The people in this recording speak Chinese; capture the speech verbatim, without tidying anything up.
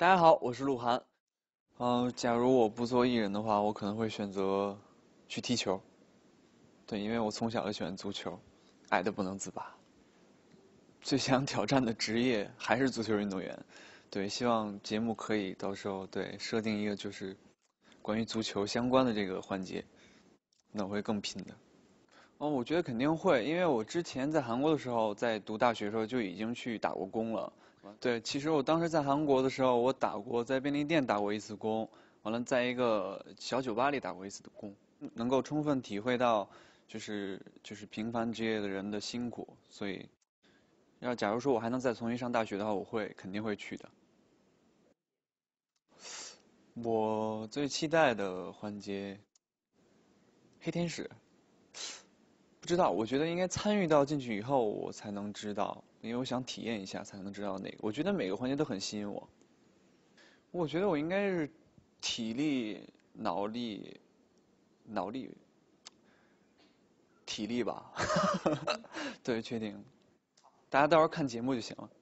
大家好，我是鹿晗。嗯、假如我不做艺人的话，我可能会选择去踢球。对，因为我从小就喜欢足球，爱的不能自拔。最想挑战的职业还是足球运动员。对，希望节目可以到时候对设定一个就是关于足球相关的这个环节，那我会更拼的。哦，我觉得肯定会，因为我之前在韩国的时候，在读大学的时候就已经去打过工了。对，其实我当时在韩国的时候，我打过在便利店打过一次工，完了在一个小酒吧里打过一次的工，能够充分体会到就是就是平凡职业的人的辛苦，所以要假如说我还能再重新上大学的话，我会肯定会去的。我最期待的环节，黑天使。不知道，我觉得应该参与到进去以后，我才能知道，因为我想体验一下，才能知道哪个。我觉得每个环节都很吸引我。我觉得我应该是体力、脑力、脑力、体力吧。对，确定。大家到时候看节目就行了。